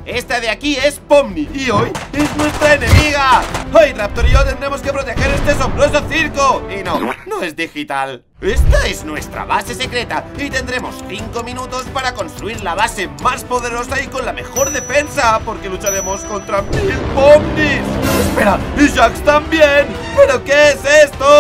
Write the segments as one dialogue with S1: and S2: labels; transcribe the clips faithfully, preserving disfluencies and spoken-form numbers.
S1: Esta de aquí es Pomni y hoy es nuestra enemiga. Hoy Raptor y yo tendremos que proteger este asombroso circo. Y no, no es digital. Esta es nuestra base secreta y tendremos cinco minutos para construir la base más poderosa y con la mejor defensa, porque lucharemos contra mil Pomnis. Espera, y Jax también. ¿Pero qué es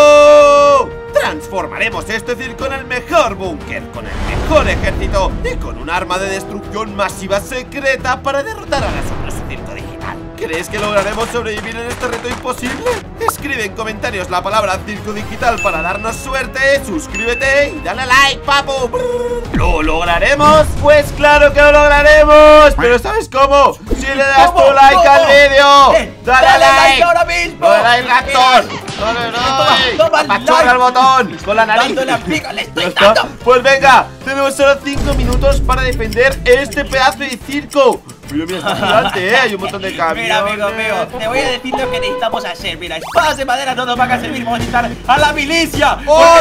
S1: esto? Transformaremos este circo en el mejor búnker, con el mejor ejército y con un arma de destrucción masiva secreta para derrotar al asombroso circo digital. ¿Crees que lograremos sobrevivir en este reto imposible? Escribe en comentarios la palabra circo digital para darnos suerte, suscríbete y dale a like, papu. ¿Lo lograremos? Pues claro que lo lograremos. Pero ¿sabes cómo? Si le das tu like al vídeo.
S2: Eh,
S1: dale a like
S2: ahora mismo.
S1: Dale a like, Raptor. Dale, dale. Apachurra el botón con la nariz.
S2: Dándole a pica, le estoy
S1: ¿Ya
S2: dando.
S1: está? Pues venga, tenemos solo cinco minutos para defender este pedazo de circo. Mira, mira, está gigante, ¿eh? Hay un montón de camiones.
S2: Mira, amigo, amigo, te voy a decir lo que necesitamos hacer. Mira, espadas de madera no nos van a servir. Vamos a necesitar a la milicia.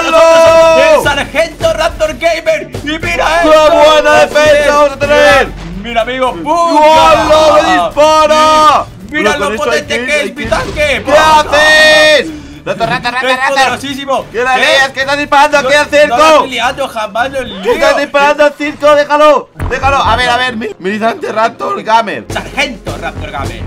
S1: ¡Hola!
S2: El sargento Raptor Gamer. Y mira
S1: ¡Qué
S2: esto.
S1: buena defensa vamos a tener!
S2: Mira, mira, amigo,
S1: ¡Hola! ¡Me dispara!
S2: Mira
S1: Pero con
S2: lo
S1: esto
S2: potente
S1: hay
S2: que es mi tanque.
S1: ¿Qué haces? ¡Rato, rato, rato,
S2: ¡Es
S1: rato!
S2: poderosísimo!
S1: ¿Qué la
S2: ¿Qué?
S1: leas? ¿Qué estás disparando aquí al
S2: No la
S1: circo?
S2: estoy liando, jamás lo lío.
S1: ¿Qué estás disparando al circo? ¡Déjalo! ¡Déjalo! A ver, a ver, mi- militante Raptor Gamer.
S2: Sargento Raptor Gamer.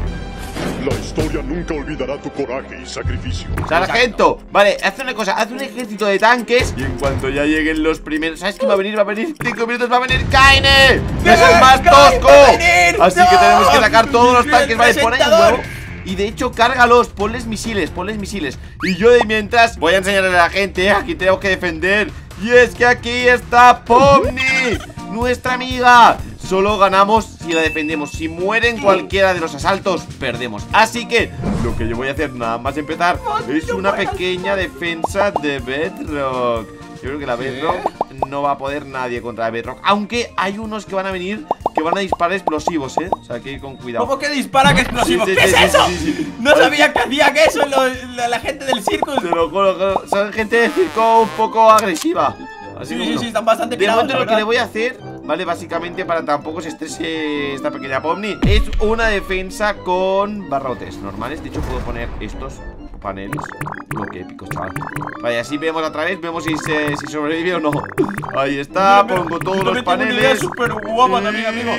S3: La historia nunca olvidará tu coraje y sacrificio.
S1: Sargento, vale, haz una cosa, haz un ejército de tanques. Y en cuanto ya lleguen los primeros, ¿sabes qué va a venir? Va a venir cinco minutos, va a venir Kaine. ¡Es el más
S2: Kaine
S1: tosco!
S2: va a venir!
S1: Así
S2: ¡No!
S1: que tenemos que sacar todos los
S2: ¡El
S1: tanques. Vale, pon ahí un
S2: presentador!
S1: huevo. Y de hecho, cárgalos, ponles misiles, ponles misiles. Y yo de mientras voy a enseñarle a la gente, ¿eh? Aquí tenemos que defender. Y es que aquí está Pomni, nuestra amiga. Solo ganamos si la defendemos. Si mueren cualquiera de los asaltos, perdemos. Así que lo que yo voy a hacer nada más empezar es una pequeña defensa de Bedrock. Yo creo que la Bedrock no va a poder nadie contra la Bedrock. Aunque hay unos que van a venir que van a disparar explosivos, ¿eh? O sea, hay que ir con cuidado.
S2: ¿Cómo que dispara que explosivos?
S1: Sí, sí,
S2: ¿Qué
S1: sí,
S2: es
S1: sí,
S2: eso?
S1: sí, sí, sí.
S2: No sabía que hacían eso los- la, la gente del circo.
S1: Te lo juro, que son gente de circo un poco agresiva. Así
S2: Sí,
S1: que
S2: sí,
S1: bueno.
S2: sí, están bastante
S1: De
S2: pirados,
S1: momento
S2: la
S1: lo que
S2: verdad.
S1: le voy a hacer, ¿vale? Básicamente para tampoco se estrese esta pequeña Pomni, es una defensa con barrotes normales. De hecho puedo poner estos paneles. Lo que épicos, chaval. Vale, así vemos otra vez, vemos si, se, si sobrevive o no. Ahí está,
S2: Mira, mira,
S1: pongo todos
S2: yo
S1: los
S2: me tengo una idea
S1: paneles.
S2: súper guapa también, amigo.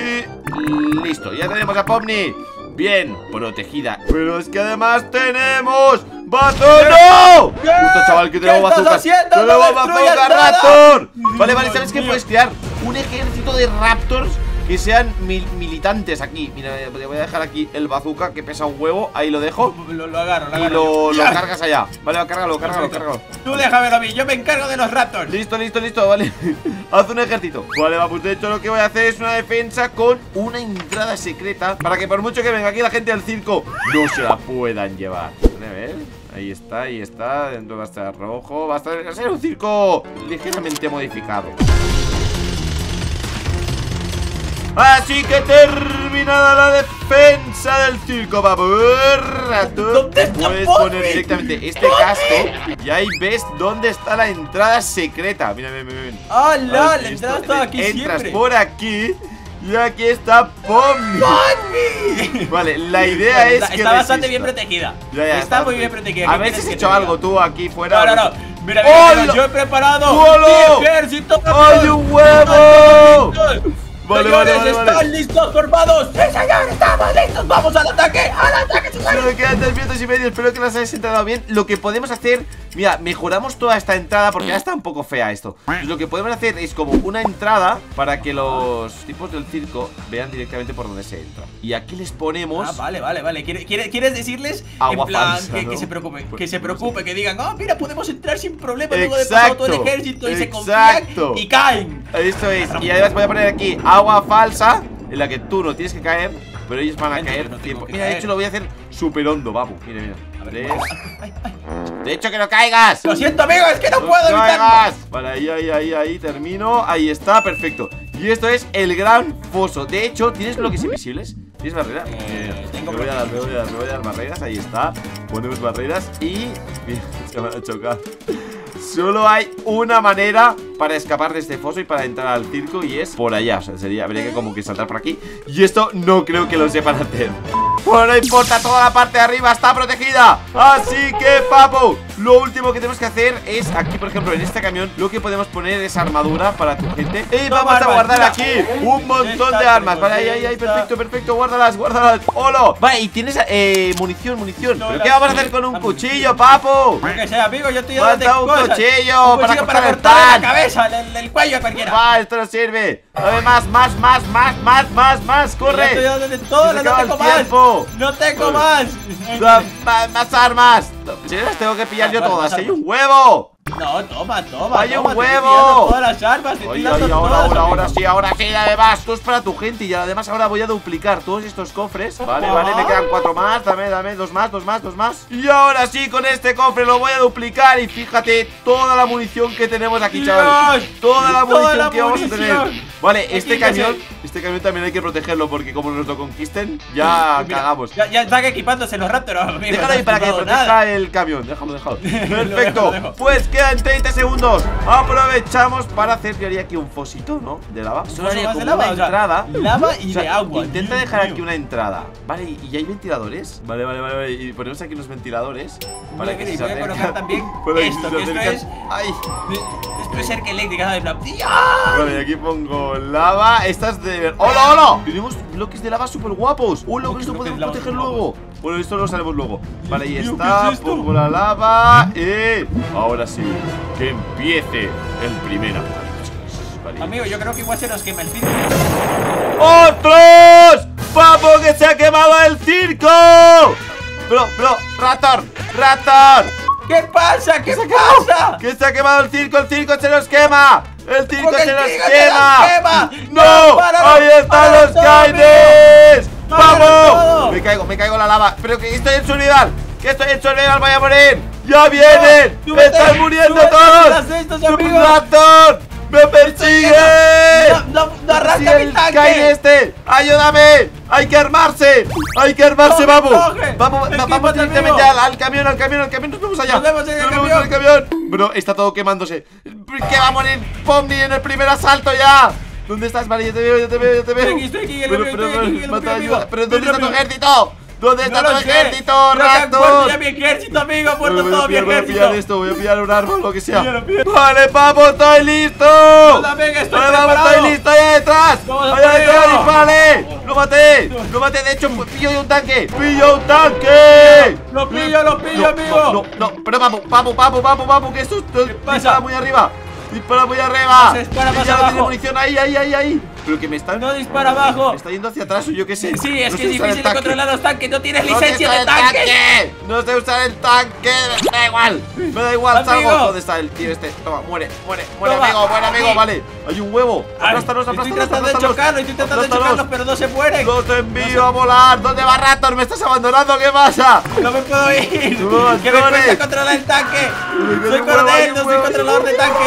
S1: Y listo, ya tenemos a Pomni bien protegida. Pero es que además tenemos ¡bazooka! ¡No!
S2: ¿Qué?
S1: Justo, chaval, que
S2: ¿Qué
S1: tenemos
S2: estás
S1: bazooka.
S2: haciendo?
S1: ¡Tenemos
S2: ¡No destruyas
S1: bazooka,
S2: nada!
S1: Raptor! Vale, vale,
S2: Dios
S1: ¿sabes qué
S2: mío.
S1: puedes crear? Un ejército de Raptors que sean mil militantes aquí. Mira, te voy a dejar aquí el bazooka que pesa un huevo. Ahí lo dejo.
S2: Lo, lo agarro, lo
S1: Y
S2: agarro.
S1: lo, lo
S2: Ya.
S1: cargas allá. Vale, cárgalo, cárgalo,
S2: Perfecto.
S1: cárgalo.
S2: Tú déjamelo a mí, yo me encargo de los Raptors.
S1: Listo, listo, listo, vale. Haz un ejército. Vale, va, pues de hecho lo que voy a hacer es una defensa con una entrada secreta para que por mucho que venga aquí la gente del circo, no se la puedan llevar. Vale, a ver. Ahí está, ahí está. Dentro va a estar rojo. Va a, estar, va a ser un circo ligeramente modificado. Así que terminada la defensa del circo, vamos.
S2: ¿Dónde está
S1: Puedes
S2: Pomni?
S1: poner directamente este casco y ahí ves dónde está la entrada secreta. Mira, mira, mira, mira.
S2: ¡Hala!
S1: ¿Has
S2: La
S1: visto?
S2: entrada está aquí
S1: Entras
S2: siempre.
S1: por aquí y aquí está Pomni.
S2: ¡Pomni!
S1: Vale, la idea es
S2: Está,
S1: que
S2: está bastante bien
S1: resista.
S2: protegida.
S1: Ya, ya,
S2: está muy
S1: bastante.
S2: bien protegida.
S1: A
S2: ¿Qué
S1: ver si
S2: quieres
S1: has
S2: que
S1: hecho
S2: te
S1: algo
S2: diga?
S1: tú aquí fuera.
S2: No, no, no. Mira, mira, mira,
S1: ¡Hola!
S2: yo he preparado
S1: ¡Hola!
S2: mi ejército.
S1: ¡Hay un huevo! Vale, vale,
S2: Señores,
S1: vale,
S2: ¿están
S1: vale.
S2: listos, formados? ¡Sí, señor! ¡Estamos listos! ¡Vamos al ataque! ¡Al ataque, señor!
S1: Solo quedan tres minutos y medio. Espero que las hayáis entrado bien. Lo que podemos hacer, mira, mejoramos toda esta entrada porque ya está un poco fea esto. Pues lo que podemos hacer es como una entrada para que los tipos del circo vean directamente por dónde se entra. Y aquí les ponemos.
S2: Ah, vale, vale, vale. ¿Quieres, quieres- quieres decirles
S1: Agua
S2: en plan
S1: falsa,
S2: que,
S1: ¿no?
S2: que se preocupe,
S1: Pues,
S2: que se
S1: no sé.
S2: preocupe, que digan, oh, mira, podemos entrar sin problema luego de pasar todo el
S1: Exacto,
S2: ejército y se confían
S1: exacto.
S2: y caen.
S1: Esto es. Y además voy a poner aquí agua falsa en la que tú no tienes que caer, pero ellos van a
S2: Entiendo,
S1: caer
S2: no tengo
S1: tiempo.
S2: que
S1: Mira, de
S2: caer.
S1: hecho lo voy a hacer súper hondo, vamos. Mira, mira.
S2: A ver,
S1: Tres.
S2: ay, ay.
S1: De hecho, que no caigas.
S2: Lo siento, amigo, es que no,
S1: ¡No
S2: puedo evitarlo.
S1: caigas! Vale, ahí, ahí, ahí, ahí, termino. Ahí está, perfecto. Y esto es el gran foso. De hecho, ¿tienes bloques invisibles? ¿Tienes barreras?
S2: Eh, tengo
S1: me voy a dar, me voy a dar, me voy a dar barreras. Ahí está. Ponemos barreras y. Mira, se van a chocar. Solo hay una manera para escapar de este foso y para entrar al circo, y es por allá. O sea, sería, habría que como que saltar por aquí. Y esto no creo que lo sepan hacer. Bueno, no importa, toda la parte de arriba está protegida. Así que, papu, lo último que tenemos que hacer es aquí, por ejemplo, en este camión, lo que podemos poner es armadura para tu gente. Y vamos a guardar aquí un montón de armas. Vale, ahí, ahí, ahí, perfecto, perfecto. Guárdalas, guárdalas. ¡Holo! Vale, y tienes eh, munición, munición. ¿Pero qué vamos a hacer con un cuchillo, papu?
S2: Yo que sé, amigo, yo estoy
S1: Falta
S2: dando
S1: un
S2: cosas.
S1: cuchillo
S2: Un
S1: para
S2: cuchillo
S1: cortar el
S2: cortarle
S1: pan.
S2: la cabeza, el, el cuello a cualquiera.
S1: Va, esto no sirve. Dame más, más, más, más, más, más, más.
S2: Ya
S1: Corre.
S2: estoy dando de todo,
S1: Se
S2: no
S1: acaba
S2: tengo
S1: el
S2: más.
S1: tiempo.
S2: No tengo
S1: Vale.
S2: más.
S1: Da- ma- Más armas. Si las tengo que pillar yo
S2: Vale,
S1: todas.
S2: vale.
S1: ¡Hay un huevo!
S2: No, toma, toma.
S1: ¡Hay un
S2: toma, te estoy
S1: huevo!
S2: tirando todas las armas, te estoy
S1: Ay,
S2: dando
S1: ay, ahora,
S2: todas,
S1: ahora,
S2: amigo.
S1: ahora sí, ahora sí, dame más. Esto es para tu gente. Y además ahora voy a duplicar todos estos cofres. Vale, vale, me quedan cuatro más. Dame, dame, dos más, dos más, dos más. Y ahora sí, con este cofre lo voy a duplicar. Y fíjate toda la munición que tenemos aquí, chaval.
S2: Dios,
S1: Toda la
S2: toda
S1: munición
S2: la
S1: que vamos a tener.
S2: munición.
S1: Vale, este
S2: Aquí que
S1: camión,
S2: se-
S1: este camión también hay que protegerlo, porque como nos lo conquisten, ya
S2: Mira,
S1: cagamos.
S2: Ya, ya están equipándose los Raptors, amigo.
S1: Déjalo
S2: no
S1: ahí
S2: has
S1: para que
S2: equipado
S1: proteja
S2: nada.
S1: el camión. Déjalo, déjalo.
S2: Lo dejo,
S1: Perfecto.
S2: lo dejo.
S1: Pues quedan treinta segundos. Aprovechamos para hacer, yo haría aquí un fosito, ¿no? De lava. Solo
S2: ¿Foso
S1: haría
S2: más de
S1: como
S2: lava?
S1: una
S2: O sea,
S1: entrada.
S2: lava y
S1: O sea,
S2: de agua.
S1: Intenta
S2: Dios
S1: dejar
S2: mío.
S1: aquí una entrada. Vale, y y hay ventiladores. Vale, vale, vale, vale. Y ponemos aquí unos ventiladores. Para
S2: Mira,
S1: que
S2: mira,
S1: si
S2: y
S1: se
S2: voy a
S1: acercan-
S2: colocar también
S1: para que
S2: esto,
S1: si se
S2: que esto
S1: acercan-
S2: es-
S1: ¡Ay!
S2: Esto es cerca eléctrica, ¿sabes? En plan, ¡ya!
S1: Vale, aquí pongo lava. Estas de... ¡Hola, hola! Tenemos bloques de lava súper guapos. ¡Hola!
S2: ¿Cómo que
S1: Esto
S2: bloques
S1: podemos
S2: de lava
S1: proteger
S2: superguapos?
S1: luego. Bueno, esto lo haremos luego. Vale, ahí
S2: Dios mío,
S1: está.
S2: ¿qué es esto?
S1: Pongo la lava. Y... ahora sí, que empiece el primer apocalipsis. Vale.
S2: Amigo, yo creo que igual se nos quema el circo.
S1: ¡Otros! ¡Papo, que se ha quemado el circo! Bro, bro, Raptor, Raptor.
S2: ¿Qué pasa? ¿Qué
S1: se ha quemado?
S2: pasa?
S1: ¡Que se ha quemado el circo! ¡El circo se nos quema! ¡El circo
S2: ¿Cómo que
S1: se
S2: el
S1: nos
S2: circo se
S1: quema!
S2: nos quema?
S1: ¡No!
S2: ¡No, páralo!
S1: ¡Ahí están
S2: ¡Páralo
S1: los
S2: todo,
S1: Kaines!
S2: ¡Páralo
S1: ¡Vamos!
S2: todo!
S1: Me caigo, me caigo en la lava. Pero que estoy en survival. Que estoy en survival, voy a morir. ¡Ya vienen!
S2: ¡Súbete!
S1: ¡Me están muriendo
S2: ¡Súbete!
S1: todos!
S2: ¡Haz estos, amigo!
S1: ¡Raptor! ¡Me persigue!
S2: ¡No, no, no arranca
S1: ¡Persigue
S2: mi
S1: el
S2: tanque!
S1: Kaine este! ¡Ayúdame! ¡Hay que armarse! ¡Hay que armarse,
S2: Coge,
S1: vamos!
S2: coge.
S1: Vamos, va-
S2: Equípate,
S1: vamos directamente
S2: amigo.
S1: al, al camión, al camión, al camión. Nos vemos allá.
S2: Nos vemos en el
S1: Nos vemos
S2: camión.
S1: en el camión. Bro, está todo quemándose. Que va a morir Pomni en el primer asalto ya. ¿Dónde estás? Vale, yo te veo, yo te veo, yo te veo.
S2: Estoy aquí, estoy aquí, el
S1: Pero,
S2: camión,
S1: pero,
S2: estoy aquí,
S1: pero,
S2: el
S1: mata,
S2: camión,
S1: ayuda.
S2: amigo.
S1: Pero ¿dónde
S2: Ven
S1: está tu
S2: rápido.
S1: ejército? ¿Dónde está
S2: No
S1: tu
S2: lo sé.
S1: ejército,
S2: Creo que han muerto
S1: Raptor?
S2: ya mi ejército, amigo. Ha
S1: Voy
S2: muerto
S1: a
S2: todo mi
S1: pillar, voy a pillar
S2: ejército.
S1: esto, voy a pillar un árbol, lo que sea.
S2: Píllalo, píllalo.
S1: Vale, papo, estoy listo.
S2: también estoy
S1: Vale, vamos,
S2: preparado.
S1: estoy listo, allá detrás.
S2: Vamos a
S1: Allá
S2: por
S1: detrás,
S2: ello.
S1: dispárale. Lo maté, lo maté, de hecho, pues, pillo yo un tanque. Pillo un tanque.
S2: Lo pillo, lo pillo,
S1: No,
S2: amigo.
S1: No, no, no, pero vamos, vamos, vamos, vamos, vamos, que esto esto-
S2: pasa?
S1: dispara muy arriba. Dispara muy arriba.
S2: Se dispara
S1: Y
S2: más
S1: ya no tiene
S2: abajo.
S1: munición ahí, ahí, ahí, ahí. Pero que me están...
S2: No dispara abajo.
S1: Me está yendo hacia atrás o yo qué sé.
S2: Sí, es
S1: No
S2: que
S1: sé
S2: es
S1: usar el
S2: difícil de
S1: tanque.
S2: controlar los tanques. No tienes
S1: No sé
S2: licencia
S1: usar
S2: de
S1: el
S2: tanques.
S1: tanque. No sé usar el tanque. Me da igual. Me da igual,
S2: Amigo.
S1: salgo. ¿Dónde está el tío este? Toma, muere, muere, muere,
S2: Toma,
S1: amigo, muere, amigo.
S2: aquí.
S1: Vale, hay un huevo.
S2: Ay,
S1: Aplástalos,
S2: estoy
S1: aplástalos,
S2: tratando de
S1: aplástalos.
S2: chocarlo, estoy tratando de
S1: Aplástalos.
S2: chocarlos, pero no se mueren.
S1: Los envío a volar. ¿Dónde va Raptor? ¿Me estás abandonando? ¿Qué pasa?
S2: No me puedo ir.
S1: No,
S2: Que me
S1: corre.
S2: cuesta controlar el tanque.
S1: que
S2: Soy
S1: no mueva,
S2: coronel,
S1: que
S2: no soy
S1: mueva,
S2: controlador
S1: que
S2: de tanque.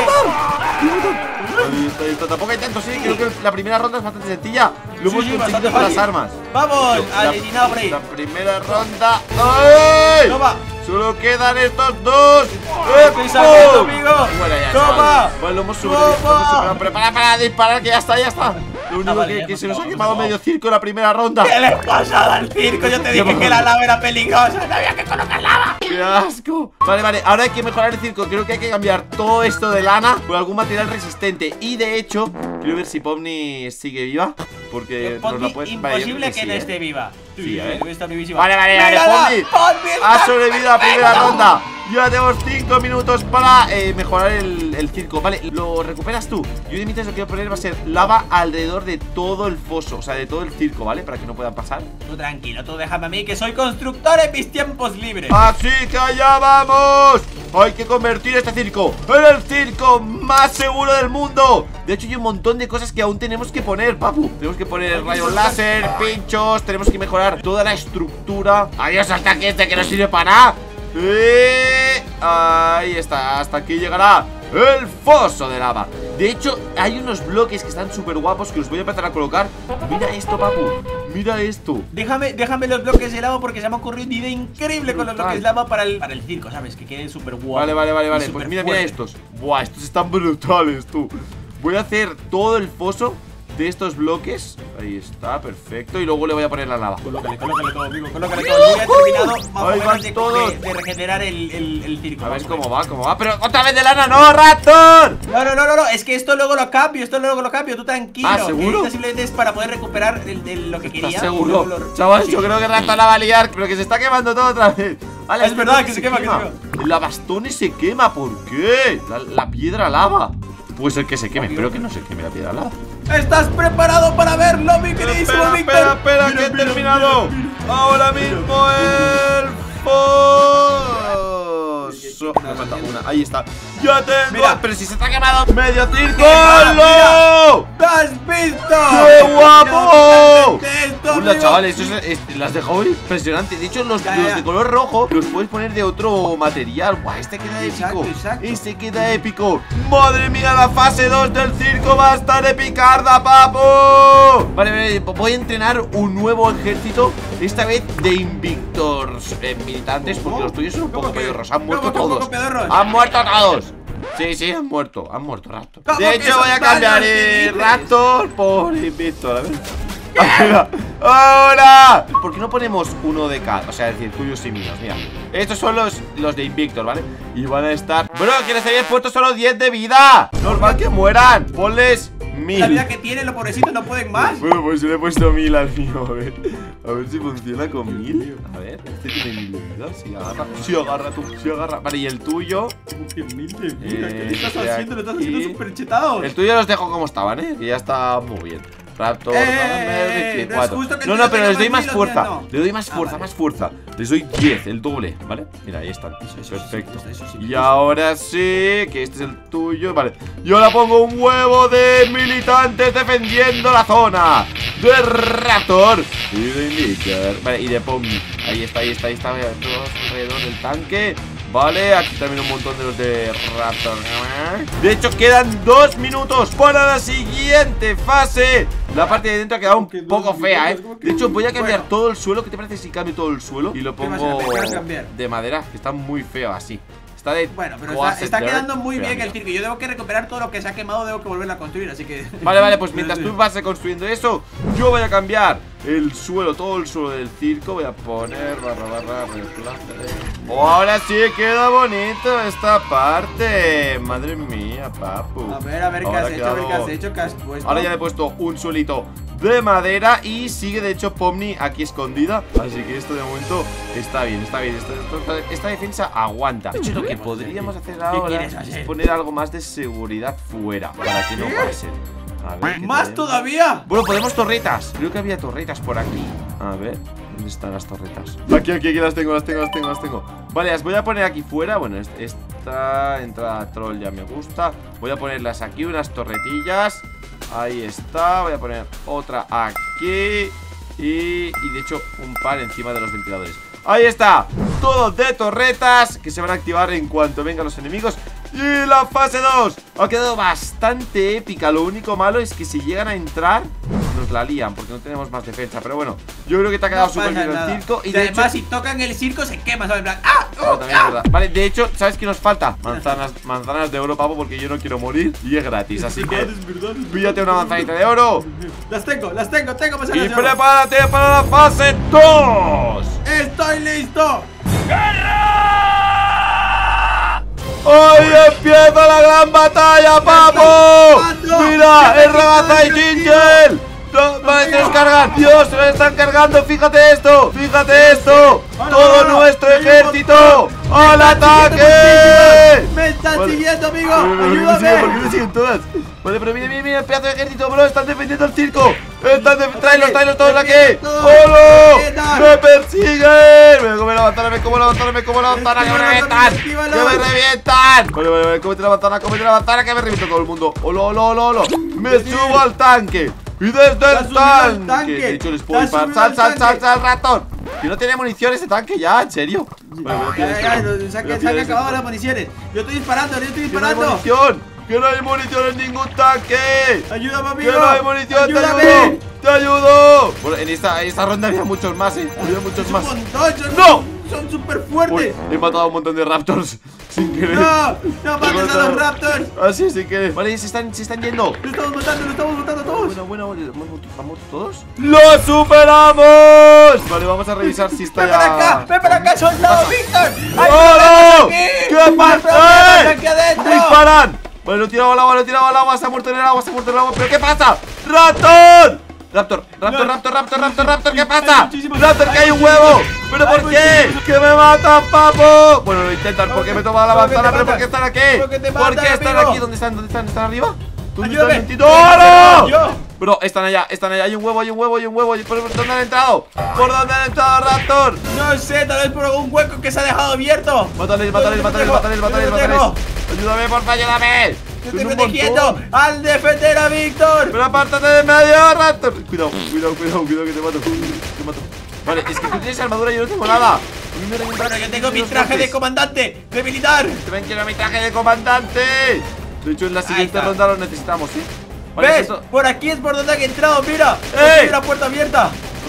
S1: Ahí está, ahí está. Tampoco hay tanto, sí. Creo que la primera ronda es bastante sencilla. Lo hemos
S2: Sí, sí,
S1: conseguido
S2: bastante
S1: con las
S2: fácil.
S1: armas.
S2: Vamos,
S1: La-
S2: eliminado por ahí.
S1: La primera ronda. ¡Ay!
S2: Toma.
S1: Solo quedan estos dos.
S2: Estoy saliendo,
S1: ¡Pum!
S2: amigo.
S1: Bueno, ya,
S2: Toma.
S1: chaval. Vale, lo hemos superado.
S2: Toma.
S1: Lo hemos superado. Pero para, para disparar, que ya está, ya está. Lo único
S2: Ah, vale,
S1: que,
S2: ya
S1: que
S2: hemos
S1: se nos ha
S2: acabado,
S1: quemado
S2: hemos
S1: medio circo en la primera ronda.
S2: ¿Qué le pasa al circo? Yo te dije que la lava era peligrosa. No había que colocar lava.
S1: ¡Qué asco! Vale, vale, ahora hay que mejorar el circo. Creo que hay que cambiar todo esto de lana por algún material resistente. Y de hecho, quiero ver si Pomni sigue viva. Porque nos la puedes... Vale, yo creo
S2: Imposible que
S1: sí,
S2: no
S1: ¿eh?
S2: esté viva.
S1: Sí, ¿eh?
S2: Está vivísima.
S1: Vale, vale, vale,
S2: ¡Mírala!
S1: Pomni.
S2: ¡Pomni está
S1: Ha sobrevivido a la primera
S2: perfecto!
S1: ronda. Ya tenemos cinco minutos para eh, mejorar el, el circo. Vale, lo recuperas tú. Yo de mientras lo que voy a poner va a ser lava alrededor de todo el foso. O sea, de todo el circo, ¿vale? Para que no puedan pasar.
S2: Tú tranquilo, tú déjame a mí que soy constructor en mis tiempos libres.
S1: Así que allá vamos. Hay que convertir este circo en el circo más seguro del mundo. De hecho, hay un montón de cosas que aún tenemos que poner, papu. Tenemos que poner rayos láser, pinchos. Tenemos que mejorar toda la estructura. Adiós al tanque este que no sirve para nada. Y ahí está, hasta aquí llegará el foso de lava. De hecho, hay unos bloques que están súper guapos que los voy a empezar a colocar. Mira esto, papu. Mira esto.
S2: Déjame, déjame los bloques de lava porque se me ha ocurrido una idea increíble con los
S1: Brutal.
S2: bloques de lava para el, para el circo, ¿sabes? Que quede súper guapo.
S1: Vale, vale, vale, vale.
S2: y
S1: Pues
S2: súper
S1: mira, mira
S2: fuerte.
S1: estos. Buah, estos están brutales, tú. Voy a hacer todo el foso de estos bloques. Ahí está, perfecto. Y luego le voy a poner la lava.
S2: Colócale, colócale todo, amigo, colócale todo. Yo ya he terminado más o
S1: Ahí
S2: menos
S1: van
S2: de,
S1: todos.
S2: de, de regenerar el, el, el circo.
S1: A ver
S2: más o
S1: cómo
S2: menos.
S1: va, cómo va. Pero otra vez de lana, no, Raptor.
S2: No, no, no, no, no, es que esto luego lo cambio, esto luego lo cambio, tú tranquilo.
S1: Ah, ¿seguro?
S2: Que esto simplemente es para poder recuperar el, el- lo que quería.
S1: ¿Estás
S2: y
S1: seguro?
S2: luego lo-
S1: Chavales,
S2: Sí.
S1: yo creo que Raptor la va a liar, pero que se está quemando todo otra vez. Vale,
S2: Es
S1: este
S2: verdad,
S1: bloque
S2: que se quema, que se quema.
S1: La bastones se quema, ¿por qué? La, la piedra lava. Puede ser que se queme,
S2: Obvio.
S1: pero que no se queme la piedra lava.
S2: ¿Estás preparado para verlo, mi queridísimo
S1: Espera,
S2: Víctor?
S1: espera, espera,
S2: Mira,
S1: que he
S2: mira,
S1: terminado.
S2: mira, mira.
S1: Ahora mismo el foso. Me falta una, ahí está. Ya tengo.
S2: Mira.
S1: Pero si se está quemado medio circo.
S2: Mira,
S1: ¡Holo!
S2: ¿Lo has visto?
S1: ¡Qué guapo!
S2: Mira, esto,
S1: Hola,
S2: amigo.
S1: chavales, eso es, es- las dejó impresionante. De hecho, los,
S2: Ya,
S1: los
S2: ya.
S1: de color rojo los puedes poner de otro material. Guau, este queda
S2: Exacto,
S1: épico.
S2: exacto.
S1: Este queda épico. Madre mía, la fase dos del circo va a estar epicarda, papo. Vale, vale, voy a entrenar un nuevo ejército. Esta vez de Invictors eh, militantes, porque
S2: ¿Cómo?
S1: los tuyos son un poco
S2: ¿Cómo que-
S1: pedorros. Han muerto
S2: cómo que un
S1: todos.
S2: poco pedorros?
S1: Han muerto todos. Sí, sí, han muerto, han muerto Raptor.
S2: ¿Cómo
S1: De
S2: que
S1: hecho,
S2: son
S1: voy a
S2: malos?
S1: cambiar
S2: ¿Qué
S1: el
S2: dices?
S1: Raptor por Invictor, a ver. Mira, ¡ahora! ¿Por qué no ponemos uno de cada? O sea, es decir, tuyos y míos, mira. Estos son los, los de Invictor, ¿vale? Y van a estar... Bro, que les habéis puesto solo diez de vida. Normal que mueran. Ponles mil.
S2: La vida que tienen los pobrecitos no pueden más.
S1: Bueno, pues yo le he puesto mil al mío, a ver. A ver si funciona con mil. A ver, este tiene mil de vida. Sí, agarra. Sí, agarra tú. Sí, agarra. Vale, y el tuyo.
S2: Qué humilde, mira,
S1: Eh,
S2: ¿qué estás
S1: de
S2: haciendo? Lo estás
S1: aquí.
S2: haciendo súper chetados.
S1: El tuyo los dejo como estaban, ¿eh? Que ya está muy bien. Raptor,
S2: Eh,
S1: dame
S2: no es
S1: veinticuatro.
S2: justo que el
S1: No,
S2: tuyo
S1: no, pero
S2: tenga
S1: les doy
S2: más
S1: más
S2: mil,
S1: fuerza.
S2: los míos no.
S1: Le doy más
S2: Ah,
S1: fuerza,
S2: vale.
S1: más fuerza. Les doy diez, el doble, ¿vale? Mira, ahí están. Perfecto.
S2: eso sí,
S1: Y
S2: eso
S1: ahora sí, que este es el tuyo. Vale. Y ahora pongo un huevo de militantes defendiendo la zona. De Raptor y de Invictor. Vale, y de Pomni. Ahí está, ahí está, ahí está. Todos alrededor del tanque. Vale, aquí también un montón de los de Raptor. De hecho, quedan dos minutos para la siguiente fase. La parte de dentro ha quedado un
S2: ¿Cómo que
S1: poco
S2: dos
S1: fea,
S2: minutos?
S1: ¿eh?
S2: ¿Cómo que
S1: De hecho, voy a
S2: dos?
S1: cambiar
S2: Bueno.
S1: todo el suelo. ¿Qué te parece si cambio todo el suelo? Y lo
S2: ¿Qué vas a
S1: pongo
S2: hacer? ¿Qué vas a cambiar?
S1: de madera, que está muy feo así. Está de
S2: Bueno, pero
S1: Coasset
S2: está, está
S1: Dirt,
S2: quedando muy
S1: pero
S2: bien el
S1: mira.
S2: circo. Yo tengo que recuperar todo lo que se ha quemado, tengo que volverlo a construir, así que...
S1: Vale, vale, pues mientras tú vas reconstruyendo eso, yo voy a cambiar el suelo, todo el suelo del circo. Voy a poner barra barra reemplace. Oh, ahora sí queda bonito esta parte. Madre mía, papu.
S2: A ver, a ver qué
S1: Ahora
S2: has
S1: ha
S2: hecho, a ver qué has
S1: quedado-
S2: hecho, qué has puesto.
S1: Ahora ya le he puesto un suelito de madera y sigue de hecho Pomni aquí escondida. Así que esto de momento está bien, está bien. Esta, esta- esta defensa aguanta. De hecho, lo que podríamos hacer ahora
S2: quieres
S1: es
S2: hacer?
S1: poner algo más de seguridad fuera para que no pase. A ver, ¿qué
S2: ¿Más
S1: tenemos?
S2: todavía?
S1: Bueno, podemos torretas. Creo que había torretas por aquí. A ver, ¿dónde están las torretas? Aquí, aquí, aquí las tengo, las tengo, las tengo, las tengo. Vale, las voy a poner aquí fuera. Bueno, est- esta entrada troll ya me gusta. Voy a ponerlas aquí, unas torretillas. Ahí está. Voy a poner otra aquí. Y, y de hecho, un par encima de los ventiladores. Ahí está. Todo de torretas que se van a activar en cuanto vengan los enemigos. Y la fase dos ha quedado bastante épica. Lo único malo es que si llegan a entrar nos la lían porque no tenemos más defensa. Pero bueno, yo creo que te ha quedado
S2: No
S1: súper
S2: pasa
S1: bien el
S2: nada.
S1: circo. Y
S2: Y
S1: de
S2: además,
S1: hecho,
S2: si tocan el circo, se quema, ¿sabes? En plan, ¡ah!
S1: ah,
S2: ¡Oh!
S1: también es verdad. Vale, de hecho, ¿sabes qué nos falta? Manzanas, manzanas de oro, papo, porque yo no quiero morir y es gratis. Así que
S2: Es verdad, es
S1: píllate una manzanita de oro.
S2: Las tengo, las tengo, tengo más
S1: Y prepárate para la fase dos.
S2: ¡Estoy listo!
S1: ¡Hoy empieza la gran batalla, papo!
S2: ¡Mando!
S1: ¡Mira!
S2: ¡Ya
S1: ¡El
S2: me
S1: Ragaza y
S2: quito el
S1: Ginger! No, vale, se nos cargan. Dios, se nos están cargando. Fíjate esto. Fíjate esto.
S2: Hola,
S1: Todo
S2: hola,
S1: nuestro
S2: hay un
S1: ejército.
S2: montón.
S1: ¡Al
S2: Me están
S1: ataque!
S2: siguiendo, Me están
S1: Vale.
S2: siguiendo, amigo.
S1: Vale, vale, ¿por qué me siguen? ¿Por qué
S2: Ayúdame.
S1: me siguen todas? Vale, pero mira, mira, mira, el pedazo de ejército, bro. Están defendiendo el circo. Están de... Tráelos, tráelos todos aquí. ¡Holo! ¡Me persiguen! Me como la manzana, me como la manzana, me como la manzana, que me revientan. ¡Que me revientan! Vale, vale, vale, cómete la manzana, cómete la manzana, que me revienta todo el mundo. ¡Holo, holo, holo, holo! Me subo al tanque. Y desde el
S2: subido al
S1: tanque.
S2: tanque.
S1: De hecho, les puedo
S2: Te has
S1: disparar.
S2: subido
S1: ¡Sal,
S2: al
S1: sal, sal,
S2: tanque.
S1: sal, ratón! Que no tiene munición ese tanque ya, ¿en serio? Vale, voy a pillar
S2: Ya,
S1: esto.
S2: ya, ya,
S1: Voy a
S2: se han-
S1: pillar
S2: se han
S1: esto.
S2: acabado las municiones. Yo estoy disparando, yo estoy
S1: ¡Que no hay
S2: disparando.
S1: munición! ¡Que no hay munición en ningún tanque!
S2: Ayúdame,
S1: ¡Que
S2: amigo.
S1: no hay munición! ¡Te
S2: Ayúdame.
S1: ayudo! ¡Te ¡Te ayudo! Bueno, en esta, en esta ronda había muchos más, ¿eh? Había muchos más.
S2: Un montón, son,
S1: ¡No!
S2: Son súper fuertes.
S1: Uy, he matado a un montón de raptors sin querer.
S2: No, no mates a los raptors.
S1: Así, sin querer. Vale, se están, se están yendo.
S2: Lo estamos matando, lo estamos matando a todos.
S1: Bueno, bueno, bueno. ¿Vamos todos? ¡Lo superamos! Vale, vamos a revisar si está
S2: ¡Ven
S1: ya...
S2: para acá! ¡Ven para acá, soldado Víctor! ¡Hay
S1: ¡Oh!
S2: problemas aquí!
S1: ¿Qué pasa?
S2: ¡Hay aquí adentro!
S1: ¡Disparan! Vale, lo he tirado al agua, lo he tirado al agua. Se ha muerto en el agua, se ha muerto en el agua. ¿Pero qué pasa? ¡Raptor! Raptor, Raptor,
S2: No.
S1: Raptor, Raptor, Raptor, Raptor, ¿qué
S2: Hay
S1: pasa?
S2: muchísimos.
S1: Raptor, que
S2: Hay
S1: hay un
S2: muchísimos.
S1: huevo. ¿Pero
S2: Hay
S1: por qué?
S2: muchísimos.
S1: ¡Que me matan, papo! Bueno, lo intentan porque me he tomado la
S2: ¿Por qué te
S1: manzana, pero ¿por
S2: matan?
S1: qué están aquí?
S2: ¿Por qué te
S1: ¿Por
S2: matan,
S1: qué están
S2: amigo?
S1: aquí? ¿Dónde están? ¿Dónde están? ¿Están arriba? ¿Dónde
S2: Ayúdame.
S1: están metidos? ¡Oh, no!
S2: Yo.
S1: Bro, están allá, están allá. Hay un huevo, hay un huevo, hay un huevo. ¿Por dónde han entrado? ¿Por dónde han entrado, Raptor?
S2: No sé, tal vez por algún hueco que se ha dejado abierto.
S1: Mátales, mátales, mátales, mátales, mátales, mátales. Ayúdame, porfa, ayúdame.
S2: ¡Te
S1: Son
S2: estoy
S1: un
S2: protegiendo!
S1: montón.
S2: ¡Al defender a Víctor!
S1: Pero apártate de medio, Raptor. Cuidado, cuidado, cuidado, cuidado que te mato. Te mato. Vale, es que tú tienes armadura y yo no tengo nada. A mí me revientan-
S2: Bueno, yo tengo mi
S1: los
S2: traje de
S1: golpes.
S2: comandante, de militar.
S1: También quiero mi traje de comandante. De hecho, en la siguiente
S2: está.
S1: ronda lo necesitamos, ¿eh? Vale,
S2: ¿Ves?
S1: esto-
S2: Por aquí es por donde han entrado, mira.
S1: ¡Ey!
S2: Hay una puerta abierta.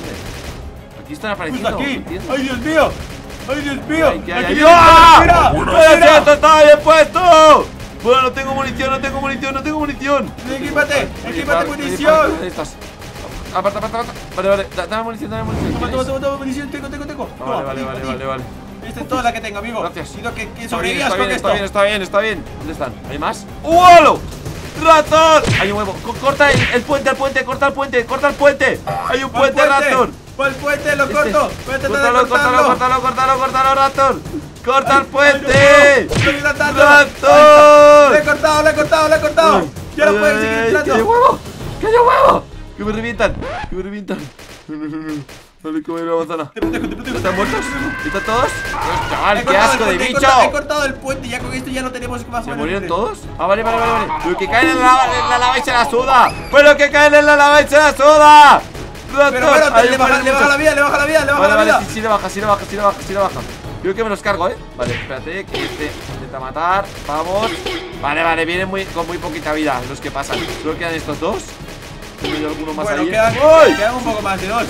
S1: ¿Dónde? Aquí están
S2: Justo
S1: apareciendo.
S2: aquí.
S1: no entiendo.
S2: ¡Ay, Dios mío! ¡Ay, Dios mío!
S1: Ay, ¿qué hay
S2: Aquí
S1: ahí?
S2: viene,
S1: ¡Ah!
S2: ¡Mira!
S1: ¡Pero
S2: ¡Mira!
S1: si esto está bien puesto! Bueno, no tengo munición, no tengo munición, no tengo munición.
S2: Equípate,
S1: Oye,
S2: equípate
S1: para-
S2: munición.
S1: ¿Dónde estás? Aparta, aparta, aparta. Vale, vale, da- dame munición, dame munición.
S2: Toma,
S1: ¿Tienes?
S2: toma, toma, toma munición, tengo, tengo, tengo.
S1: Ah,
S2: Toma,
S1: Vale, vale,
S2: aquí,
S1: vale,
S2: aquí.
S1: vale, vale.
S2: Esta es toda la que tengo, amigo.
S1: Gracias.
S2: Pido que, que
S1: Está bien,
S2: sobrevivas
S1: está
S2: con
S1: bien,
S2: esto.
S1: está bien, está bien, está bien. ¿Dónde están? ¿Hay más? ¡Uolo! ¡Ratón! Hay un huevo. Co- Corta el, el puente, el puente, corta el puente, corta el puente. Hay un
S2: ¿Cuál
S1: puente, Raptor.
S2: ¿Cuál puente? Lo
S1: Este.
S2: corto. Voy a tratar de
S1: Córtalo, córtalo,
S2: cortarlo.
S1: córtalo, córtalo, córtalo, Raptor. ¡Corta el
S2: Ay,
S1: puente!
S2: no puedo. Estoy tratando.
S1: ¡Raptor!
S2: Le he cortado, le he cortado, le he cortado. Ya no
S1: Ay,
S2: pueden
S1: ay,
S2: seguir
S1: ay, ¡Que hay
S2: entrando.
S1: huevo! ¡Que hay huevo! ¡Que me revientan! ¡Que me revientan! No, no, no, no. Vale, comer la manzana.
S2: Te protejo, te protejo.
S1: ¿Están muertos? ¿Están todos? Dios,
S2: He
S1: chaval, qué
S2: cortado el
S1: asco de
S2: puente, he
S1: bicho.
S2: cortado- He cortado el puente, ya con esto ya no tenemos más.
S1: ¿Se murieron todos? Ah, vale, vale, vale, vale. Pero que caen en la, lava, en la lava y se la suda. Pero que caen en la lava y se la suda.
S2: Pero bueno,
S1: Ahí
S2: le baja,
S1: mueren
S2: le baja
S1: muchos.
S2: la vida, le baja la vida, le baja
S1: Vale,
S2: la
S1: vale,
S2: vida.
S1: sí, sí le baja, sí le baja, sí le baja, sí le baja. Creo que me los cargo, ¿eh? Vale, espérate, que este intenta matar. Vamos. Vale, vale, vienen muy, con muy poquita vida los que pasan. Solo quedan estos dos. Tengo yo alguno más
S2: Bueno,
S1: ahí.
S2: quedan,
S1: ¡Uy!
S2: quedan un poco más de dos.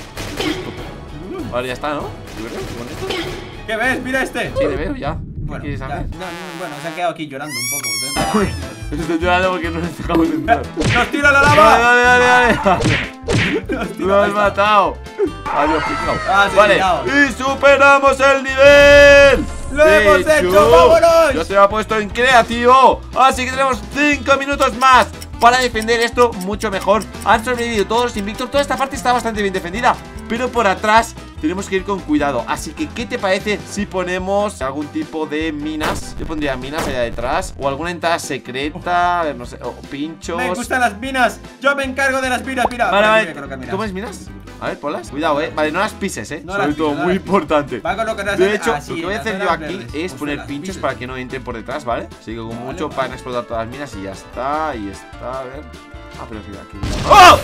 S1: Vale, ya está, ¿no? Yo creo, con esto.
S2: ¿Qué ves? Mira este.
S1: Sí, le veo ya. ¿Qué
S2: Bueno,
S1: quieres
S2: ya,
S1: hacer?
S2: no, no, bueno, se han quedado aquí llorando un poco.
S1: Estoy llorando porque no les dejamos entrar.
S2: ¡Nos tira la
S1: Vale,
S2: lava!
S1: vale, vale, vale.
S2: Nos tira
S1: Lo has
S2: la-
S1: matado. Adiós, picao.
S2: Ah, sí,
S1: Vale,
S2: liado.
S1: y superamos el nivel.
S2: ¡Lo
S1: De
S2: hemos
S1: hecho,
S2: hecho! ¡Vámonos!
S1: Ya se ha puesto en creativo. Así que tenemos cinco minutos más para defender esto mucho mejor. Han sobrevivido todos los invictos. Toda esta parte está bastante bien defendida, pero por atrás tenemos que ir con cuidado. Así que, ¿qué te parece si ponemos algún tipo de minas? Yo pondría minas allá detrás, o alguna entrada secreta, a ver, no sé, o pinchos.
S2: Me gustan las minas. Yo me encargo de las minas, mira.
S1: Vale,
S2: Por aquí
S1: vale.
S2: voy a colocar minas.
S1: ¿Cómo es minas? A ver, ponlas. Cuidado, eh. Vale, no las pises, eh.
S2: No
S1: Sobre
S2: las
S1: todo,
S2: pises, no
S1: muy
S2: las pises.
S1: importante.
S2: Va a colocar
S1: De hecho,
S2: así,
S1: lo que voy a
S2: en
S1: hacer
S2: las
S1: yo
S2: zonas
S1: aquí
S2: verdes.
S1: es
S2: Justo
S1: poner
S2: las
S1: pinchos
S2: pises.
S1: para que no entren por detrás, ¿vale? Así que con mucho
S2: vale.
S1: van a explotar todas las minas y ya está, y está, a ver. Ah, pero aquí, aquí. ¡Oh!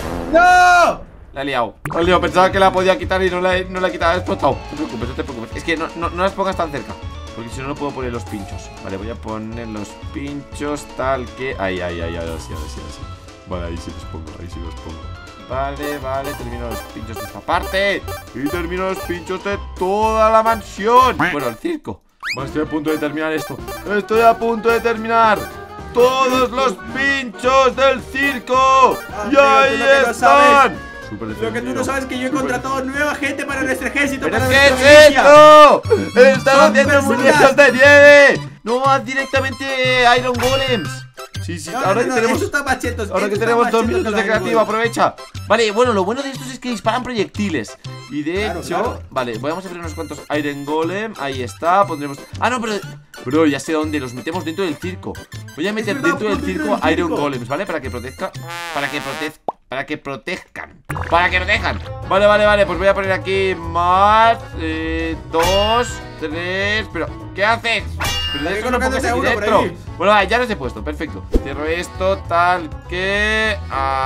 S2: ¡No!
S1: La he liado. La he liado, pensaba que la podía quitar y no la he, no la he quitado, he explotado. No te preocupes, no te preocupes. Es que no, no, no las pongas tan cerca, porque si no, no puedo poner los pinchos. Vale, voy a poner los pinchos tal que... Ahí, ahí, ahí, ahora sí, ahora sí, ahora sí. Vale, ahí sí los pongo, ahí sí los pongo. Vale, vale, termino los pinchos de esta parte y termino los pinchos de toda la mansión. Bueno, el circo. Vale, estoy a punto de terminar esto. Estoy a punto de terminar todos los pinchos del circo. Y
S2: Amigo,
S1: ahí
S2: tú lo que no
S1: están.
S2: sabes-
S1: Súper
S2: Lo que tú
S1: defendido.
S2: no sabes es que yo he
S1: Súper-
S2: contratado nueva gente para nuestro ejército.
S1: ¿Pero
S2: para
S1: qué
S2: nuestra
S1: es
S2: milicia.
S1: esto? ¡Están
S2: Son
S1: haciendo
S2: personas.
S1: muñecos de nieve! ¡No más directamente Iron Golems! Sí, sí,
S2: No, no,
S1: ahora
S2: no,
S1: que
S2: no,
S1: tenemos...
S2: esto está más chetos,
S1: Ahora
S2: esto
S1: que
S2: está
S1: tenemos
S2: más
S1: dos
S2: chetos
S1: minutos
S2: que
S1: de
S2: la
S1: creativa,
S2: Iron Golem.
S1: aprovecha. Vale, bueno, lo bueno de estos es que disparan proyectiles. Y de
S2: Claro,
S1: hecho,
S2: claro.
S1: vale, vamos a hacer unos cuantos Iron Golem. Ahí está, pondremos... Ah, no, pero... Bro, ya sé dónde, los metemos dentro del circo. Voy a meter
S2: verdad,
S1: dentro del
S2: pon dentro
S1: circo
S2: del
S1: Iron
S2: circo.
S1: Golems, ¿vale? Para que protezca... Para que protezca... Para que protejan. Para que protejan. Vale, vale, vale. Pues voy a poner aquí más. Eh, dos, tres. Pero, ¿qué haces? Pero
S2: Ahí
S1: eso no
S2: colocándose
S1: pongas aquí
S2: uno por
S1: dentro.
S2: ahí.
S1: Bueno, vale, ya los he puesto. Perfecto. Cierro esto tal que.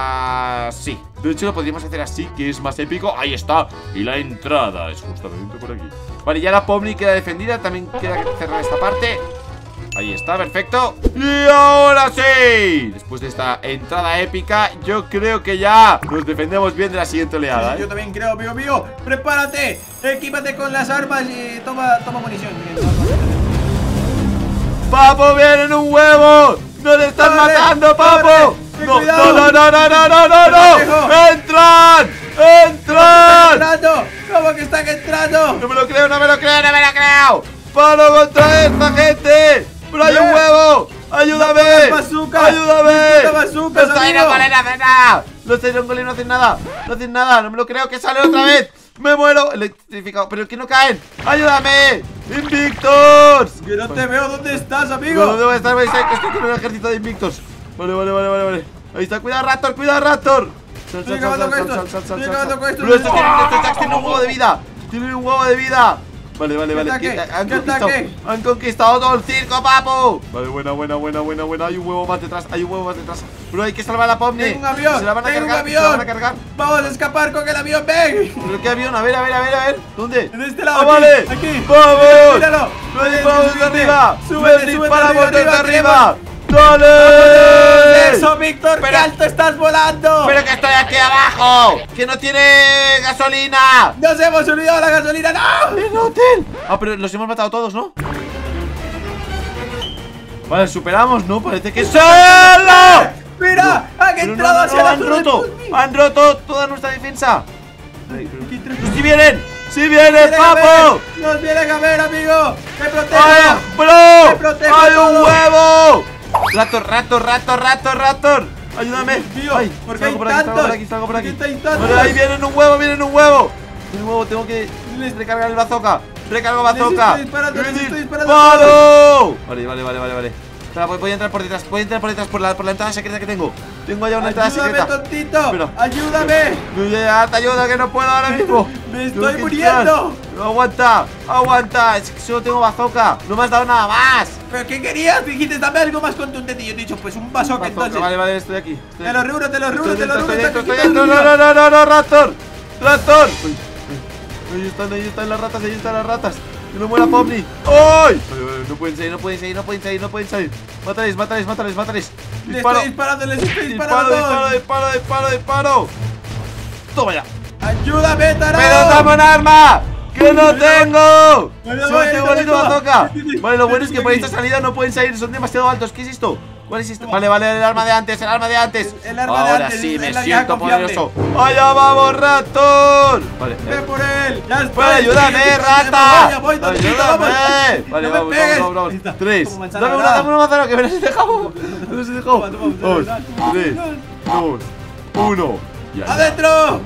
S1: Así. De hecho, lo podríamos hacer así, que es más épico. Ahí está. Y la entrada es justamente por aquí. Vale, ya la Pomni queda defendida. También queda cerrar esta parte. Ahí está, perfecto. Y ahora sí, después de esta entrada épica, yo creo que ya nos defendemos bien de la siguiente oleada,
S2: sí,
S1: ¿eh?
S2: Yo también creo, amigo mío. Prepárate, equípate con las armas y toma, toma munición.
S1: ¡Papo, vienen un huevo! ¡Nos están
S2: ¡Corre,
S1: matando, Papo!
S2: corre!
S1: ¡No,
S2: ¡Cuidado!
S1: no, no, no, no, no, no, no!
S2: ¡Pendejo!
S1: ¡Entran!
S2: ¡Están
S1: ¡Entran!
S2: entrando! ¿Cómo que están entrando?
S1: ¡No me lo creo, no me lo creo, no me lo creo! ¡Palo contra esta gente! ¡Pero hay un
S2: ¿Eh?
S1: huevo! ¡Ayúdame!
S2: ¡No pongas bazooka!
S1: ¡Ayúdame!
S2: ¡No pongas bazookas,
S1: ¡Los
S2: amigo!
S1: Iron Golem no hacen nada! ¡Los Iron Golem no hacen nada! ¡No hacen nada! ¡No me lo creo que sale otra vez! ¡Me muero! Electrificado. ¡Pero que no caen! ¡Ayúdame! ¡Invictors!
S2: Que no te veo. ¿Dónde estás,
S1: No,
S2: amigo?
S1: no debo estar, vais a que estoy con un ejército de Invictors. Vale, vale, vale, vale, vale. Ahí está, cuidado, Raptor, cuidado, Raptor. Sal,
S2: Estoy
S1: sal, sal,
S2: acabando
S1: sal,
S2: con
S1: sal,
S2: estos,
S1: sal, sal,
S2: estoy
S1: sal,
S2: acabando
S1: sal.
S2: con estos.
S1: Pero estos tienen, estos Jacks tienen un huevo de vida. Tienen un huevo de vida. Vale, vale,
S2: ¿Qué
S1: vale.
S2: ataque?
S1: que- Han
S2: ¿Qué
S1: conquistado,
S2: ataque?
S1: han conquistado todo el circo, papo. Vale, buena, buena, buena, buena, buena. Hay un huevo más detrás, hay un huevo más detrás. Pero hay que salvar a la Pomni.
S2: Tengo un avión,
S1: Se la van a
S2: tengo un
S1: cargar, se la
S2: avión.
S1: van a cargar.
S2: Vamos a escapar con el avión, ven.
S1: ¿Pero qué avión? A ver, a ver, a ver, a ver. ¿Dónde?
S2: En este lado,
S1: ¡Ah,
S2: aquí,
S1: vale!
S2: aquí.
S1: ¡Vamos!
S2: Míralo.
S1: ¡Lo
S2: Ven,
S1: disparamos desde
S2: súbete.
S1: arriba!
S2: Súbete,
S1: ¡Lo
S2: súbete,
S1: disparamos
S2: arriba,
S1: desde
S2: arriba,
S1: arriba! ¡Dale!
S2: ¡Eso, Víctor! ¡Qué
S1: Pero-
S2: alto estás volando!
S1: ¡Pero que estoy aquí abajo! ¡Que no tiene gasolina!
S2: ¡Nos hemos olvidado la gasolina! ¡No!
S1: ¡El hotel! Ah, pero los hemos matado todos, ¿no? Vale, superamos, ¿no? Parece que solo.
S2: ¡Mira! ¡Han
S1: Pero no,
S2: entrado
S1: no,
S2: hacia
S1: no,
S2: la
S1: han
S2: torre de
S1: roto.
S2: Puzmi!
S1: Han roto toda nuestra defensa.
S2: Aquí tres-
S1: ¡Sí vienen! ¡Sí vienen,
S2: ¡Vienen a
S1: papo!
S2: ver! ¡Nos vienen a ver, amigo! ¡Me protejo!
S1: ¡Ay,
S2: ¡Me
S1: bro!
S2: protejo
S1: ¡Hay un
S2: todo!
S1: huevo! ¡Raptor, Raptor, Raptor, Raptor, Raptor! ¡Ayúdame!
S2: Tío,
S1: ¡Ay!
S2: ¿por qué
S1: salgo
S2: hay
S1: por aquí, salgo por
S2: tantos?
S1: aquí, salgo por
S2: ¿Por
S1: aquí!
S2: qué hay tantos?
S1: Vale, ahí vienen un huevo, vienen un huevo. Un huevo, tengo que recargar el bazooka. Recargo bazooka.
S2: estoy disparando, les estoy disparando.
S1: ¡Palo! Vale, vale, vale, vale, vale. Espera, voy, voy a entrar por detrás, voy a entrar por detrás por la, por la entrada secreta que tengo. Tengo allá una entrada
S2: ¡Ayúdame,
S1: secreta.
S2: tontito!
S1: Espera.
S2: ¡Ayúdame!
S1: No, ya, ya, te ayuda que no puedo ahora mismo.
S2: ¡Me
S1: Tengo
S2: estoy
S1: que
S2: muriendo!
S1: entrar. No, aguanta, aguanta. Es que solo tengo bazooka. No me has dado nada más.
S2: ¿Pero qué querías? Dijiste, dame algo más contundente. Y yo he dicho, pues un bazooka,
S1: Bazooka,
S2: entonces.
S1: vale, vale, estoy aquí. Estoy
S2: Te lo
S1: aquí.
S2: juro, te lo juro,
S1: Estoy
S2: te lo
S1: dentro,
S2: juro.
S1: estoy dentro,
S2: está
S1: estoy
S2: aquí
S1: dentro.
S2: todo
S1: No,
S2: el
S1: no,
S2: día.
S1: no, no, no, Raptor. Raptor. Uy, uy. Ahí están, ahí están las ratas, ahí están las ratas. Que no muera Pomni. ¡Ay! No pueden salir, no pueden salir, no pueden salir, no pueden salir. Mátales, mátales, mátales, mátales.
S2: Le
S1: Disparo.
S2: estoy disparando, les estoy
S1: Disparo,
S2: disparando. a
S1: disparo,
S2: todos.
S1: disparo, disparo, disparo. Toma ya.
S2: ¡Ayúdame, tarado!
S1: ¡Pero dame un arma! ¡Que no tengo!
S2: Ahí
S1: ¡Solo
S2: voy,
S1: tengo
S2: ahí
S1: bonito
S2: voy,
S1: bazooka!
S2: sí, sí.
S1: Vale, lo bueno es que por
S2: Aquí.
S1: esta salida no pueden salir, son demasiado altos. ¿Qué es esto? ¿Cuál es esto? Vale, vale, el arma de antes, el arma de antes.
S2: El arma de
S1: Ahora
S2: antes,
S1: sí
S2: es
S1: me
S2: la
S1: siento
S2: vieja confiable.
S1: poderoso. ¡Allá vamos, Raptor! Vale,
S2: ¡Ve por él! ¡Ya estoy!
S1: Vale, ayúdame,
S2: Voy,
S1: rata.
S2: voy, tontito,
S1: Ayúdame.
S2: vamos.
S1: Vale,
S2: No me
S1: vamos,
S2: pegues.
S1: vamos, vamos,
S2: Ahí está.
S1: vamos. Tres.
S2: Toma manzana,
S1: Dame una,
S2: ¿verdad?
S1: dame una manzana que me las he dejado. Me las he dejado.
S2: Toma, toma,
S1: Dos,
S2: toma,
S1: tres, dos, uno. Ya.
S2: ¡Adentro!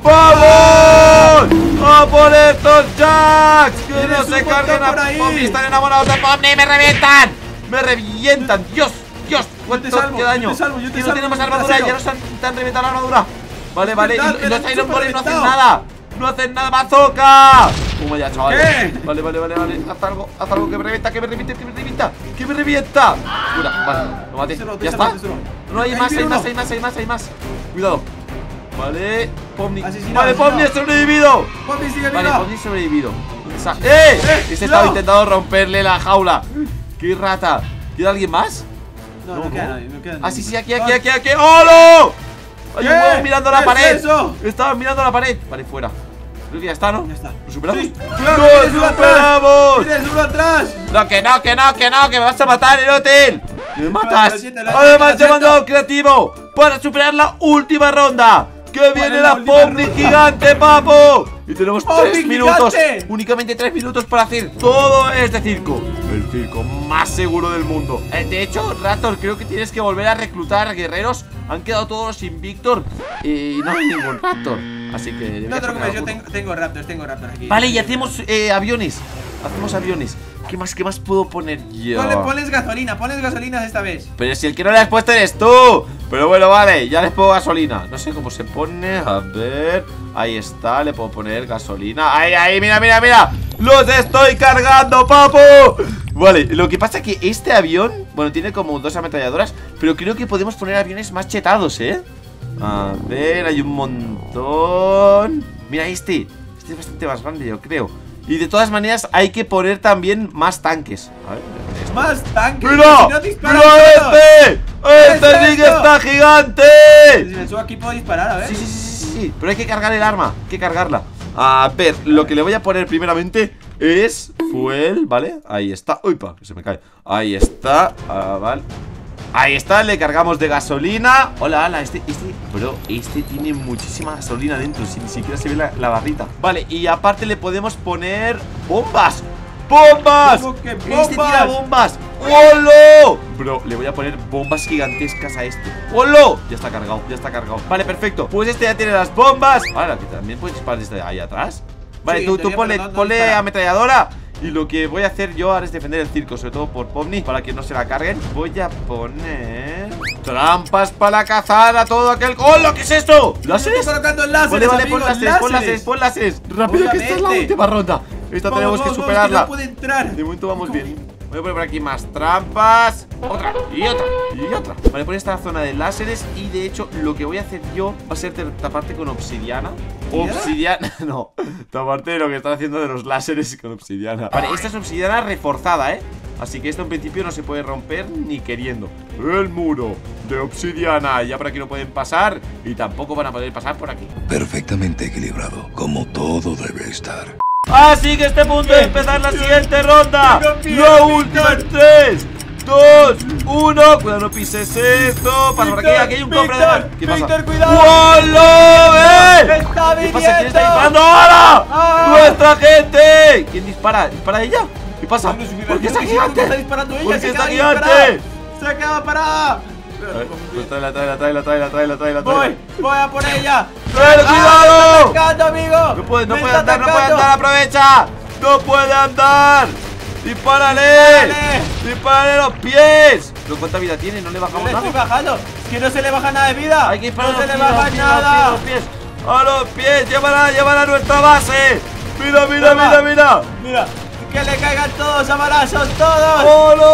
S1: ¡Vamos! ¡A por estos Jacks! ¡Que
S2: Tienes
S1: no
S2: un
S1: se
S2: montón
S1: carguen a
S2: por ahí.
S1: Pomni! ¡Están enamorados de Pomni! ¡Me revientan! ¡Me revientan! ¡Dios! ¡Dios! ¿Cuánto
S2: te salvo,
S1: qué daño?
S2: yo te salvo, yo te
S1: Y no
S2: salvo,
S1: tenemos
S2: yo te
S1: armadura,
S2: salvo.
S1: ya nos han, te han reventado la armadura. Vale, vale,
S2: verdad,
S1: y, y
S2: me
S1: los
S2: la han
S1: Iron Golem no hacen
S2: superreventado.
S1: nada. No hacen nada, bazooka. Toma ya, chaval.
S2: ¿Qué?
S1: Vale, vale, vale, vale. Haz algo, haz algo que me revienta, que me reviente, que me revienta, que me revienta. Cura, vale, lo maté.
S2: Díselo,
S1: Ya
S2: díselo,
S1: está.
S2: díselo.
S1: No hay
S2: Ahí
S1: más,
S2: viene
S1: hay más,
S2: uno.
S1: hay más, hay más, hay más. Cuidado. Vale, Pomni.
S2: Asesinado,
S1: Vale, Pomni ha
S2: asesinado.
S1: sobrevivido.
S2: Pomni, sigue
S1: Vale,
S2: viva.
S1: Pomni ha sobrevivido. ¿Dónde está? ¡Eh!
S2: Eh,
S1: Ese
S2: no.
S1: estaba intentando romperle la jaula. ¡Qué rata! ¿Queda alguien más?
S2: No,
S1: No,
S2: no queda
S1: no.
S2: nadie, no queda nadie.
S1: Ah, sí, sí, aquí, aquí, aquí, aquí. ¡Holo! Hay un
S2: ¿Qué?
S1: huevo mirando la
S2: ¿Qué
S1: pared.
S2: es eso?
S1: Estaba mirando la pared. Vale, fuera. Creo que ya está, ¿no?
S2: Ya está.
S1: ¿Lo superamos?
S2: Sí, claro,
S1: ¡Lo
S2: tienes uno atrás.
S1: superamos!
S2: ¡Tienes uno atrás!
S1: No, que no, que no, que no, que me vas a matar, inútil. ¡Me matas!
S2: lo siento, lo siento,
S1: Además,
S2: lo
S1: te he
S2: siento.
S1: mandado creativo para superar la última ronda. ¡Que viene
S2: es
S1: la
S2: la última
S1: Pomni
S2: ronda?
S1: gigante, papo! Y tenemos
S2: ¡Pomni
S1: tres minutos.
S2: gigante!
S1: Únicamente tres minutos para hacer todo este circo. El circo más seguro del mundo. Eh, de hecho, Raptor, creo que tienes que volver a reclutar guerreros. Han quedado todos sin Víctor y no hay ningún Raptor. Así que deberías
S2: No te preocupes,
S1: sacar
S2: yo
S1: alguno.
S2: tengo, tengo raptors, tengo raptors aquí.
S1: Vale, y hacemos eh, aviones. Hacemos aviones. ¿Qué más, qué más puedo poner yo?
S2: Ponle, ponles gasolina, ponles gasolina esta vez.
S1: Pero si el que no le has puesto eres tú. Pero bueno, vale, ya les pongo gasolina. No sé cómo se pone, a ver. Ahí está, le puedo poner gasolina. Ahí, ahí, mira, mira, mira. ¡Los estoy cargando, papo! Vale, lo que pasa es que este avión, bueno, tiene como dos ametralladoras, pero creo que podemos poner aviones más chetados, ¿eh? A ver, hay un montón. Mira este, este es bastante más grande, yo creo. Y de todas maneras hay que poner también más tanques. A ver,
S2: Más tanques.
S1: ¡Mira!
S2: Si no disparan
S1: ¡Mira
S2: todos.
S1: este!
S2: ¿Qué
S1: ¡Este
S2: es
S1: ring
S2: esto?
S1: está gigante!
S2: Si me subo aquí puedo disparar, a ver.
S1: Sí, sí, sí, sí, sí. Pero hay que cargar el arma. Hay que cargarla. A ver, lo que le voy a poner primeramente es fuel, ¿vale? Ahí está. Uy, pa, que se me cae. Ahí está. Ah, vale. Ahí está, le cargamos de gasolina. Hola, hola, este, este, bro, este tiene muchísima gasolina dentro. Si, ni siquiera se ve la, la barrita. Vale, y aparte le podemos poner bombas. ¡Bombas!
S2: ¿Cómo que
S1: Este
S2: bombas?
S1: tira bombas. ¡Holo! Bro, le voy a poner bombas gigantescas a este. ¡Holo! Ya está cargado, ya está cargado. Vale, perfecto. Pues este ya tiene las bombas. Ahora, que también puedes disparar desde ahí atrás. Vale,
S2: Sí,
S1: tú,
S2: en
S1: tú
S2: teoría,
S1: ponle,
S2: pero no- no
S1: ponle
S2: dispara.
S1: ametralladora. Y lo que voy a hacer yo ahora es defender el circo, sobre todo por Pomni, para que no se la carguen. Voy a poner trampas para cazar a todo aquel... ¡Hola! ¿Qué es esto? ¿Láseres?
S2: Estoy colocando láseres,
S1: Vale, vale,
S2: amigo,
S1: pon láseres, pon láseres, pon láseres. Rápido, que esta es la
S2: Obviamente.
S1: última ronda. Esta
S2: Vamos,
S1: tenemos que
S2: vamos,
S1: superarla.
S2: vamos, que no puede entrar.
S1: De momento vamos bien. Voy a poner por aquí más trampas. Otra, y otra, y otra. Vale, por esta zona de láseres. Y de hecho, lo que voy a hacer yo va a ser taparte con obsidiana. Obsidiana, no. Taparte de lo que están haciendo de los láseres con obsidiana. Vale, esta es obsidiana reforzada, ¿eh? Así que esto en principio no se puede romper ni queriendo. El muro de obsidiana. Ya por aquí no pueden pasar. Y tampoco van a poder pasar por aquí.
S4: Perfectamente equilibrado, como todo debe estar.
S1: Así que este punto de empezar la siguiente ronda.
S2: Tengo miedo,
S1: Lo
S2: Víctor.
S1: último en tres, dos, uno. Cuidado, no pises esto. Pasa por aquí,
S2: Víctor,
S1: aquí hay un
S2: Víctor,
S1: cofre de... ¿Qué pasa?
S2: Víctor, cuidado.
S1: ¡Wolo! ¡Ve!
S2: ¡Está
S1: ¿Qué pasa? ¿Quién está
S2: viniendo!
S1: disparando ahora?
S2: ¡Ah!
S1: ¡Nuestra gente! ¿Quién dispara? ¿Dispara ella? ¿Qué pasa?
S2: Bueno, si
S1: ¿Por qué está
S2: me
S1: gigante?
S2: está disparando ella,
S1: ¿Por
S2: se
S1: qué está
S2: acaba de
S1: gigante?
S2: disparar. Se acaba parada.
S1: A ver, pues tráela, tráela, tráela, tráela, tráela, tráela, tráela.
S2: Voy, voy a por ella.
S1: ¡Pero
S2: ¡Ah,
S1: cuidado!
S2: me está atacando, amigo!
S1: No puede, no
S2: Me
S1: puede
S2: está
S1: andar, no puede
S2: atacando.
S1: andar, aprovecha. No puede andar. ¡Dispárale!
S2: Dispárale.
S1: ¡Dispárale los pies! ¿Pero cuánta vida tiene? ¿No le
S2: No
S1: bajamos
S2: le
S1: nada?
S2: estoy bajando. Es que no se le baja nada de vida.
S1: Hay que disparar
S2: no
S1: a
S2: se
S1: los
S2: le
S1: pies,
S2: baja
S1: a los pies, a los
S2: nada.
S1: pies, a los pies. ¡A los pies! ¡Llévala, llévala a nuestra base! ¡Mira, mira,
S2: Toma.
S1: mira, mira!
S2: Mira, que le caigan todos a balazos, todos.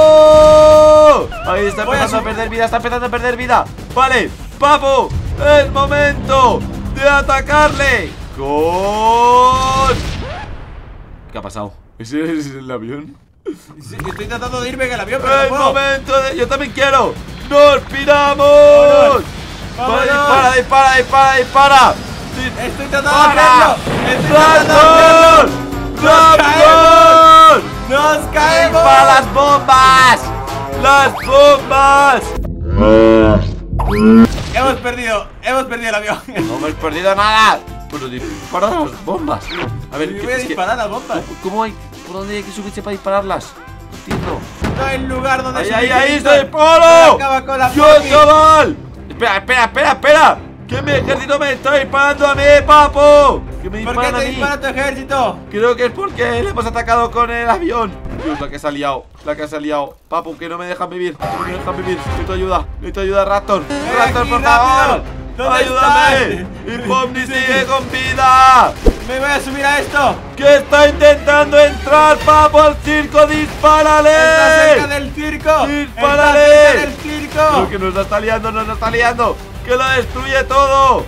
S1: ¡Oh, no! Ahí está
S2: Voy a
S1: empezando a
S2: sub-
S1: perder vida, está empezando a perder vida. Vale, papu, es momento de atacarle con... ¿Qué ha pasado? ¿Ese es el avión?
S2: Sí, estoy tratando de irme en el avión, pero no
S1: ¡Es
S2: puedo.
S1: momento de... ¡Yo también quiero! ¡Nos piramos!
S2: ¡Vámonos!
S1: Vale, dispara, dispara, dispara, dispara. Dis-
S2: Estoy tratando de
S1: ¡Para!
S2: hacerlo. Estoy tratando de
S1: ¡Raptor!
S2: hacerlo.
S1: ¡Raptor!
S2: ¡Nos caemos!
S1: ¡Dispara las bombas! ¡Las bombas!
S2: Hemos perdido, hemos perdido el avión.
S1: No hemos perdido nada. Pero dispara las bombas. A ver,
S2: Y
S1: ¿qué-
S2: voy a
S1: es que-
S2: disparar las bombas.
S1: ¿Cómo hay? ¿Por dónde hay que subirse para dispararlas? No entiendo.
S2: No hay lugar donde
S1: ¡Ahí,
S2: se
S1: ahí,
S2: me
S1: ahí!
S2: grita.
S1: ¡Se disparo!
S2: Acaba con la
S1: ¡Dios,
S2: Poki.
S1: chaval! Espera, espera, espera, espera. Que mi ejército me está disparando a mí, papo. Que me
S2: ¿Por qué
S1: disparan a
S2: te
S1: mí.
S2: dispara tu ejército?
S1: Creo que es porque le hemos atacado con el avión. Dios, la que se ha liado, la que se ha liado. Papu, que no me dejan vivir, que no me dejan vivir. Necesito ayuda, necesito ayuda, Raptor. Raptor,
S2: aquí,
S1: por
S2: rápido.
S1: favor.
S2: ¿Dónde
S1: ¡Ayúdame!
S2: estás?
S1: ¡Y Pomni sigue con vida!
S2: Me voy a subir a esto.
S1: ¡Que está intentando entrar, papo, al circo!
S2: Está cerca
S1: ¡Dispárale!
S2: del circo.
S1: ¡Dispárale!
S2: Está cerca del circo.
S1: Creo que nos la está liando, nos la está liando. ¡Que lo destruye todo!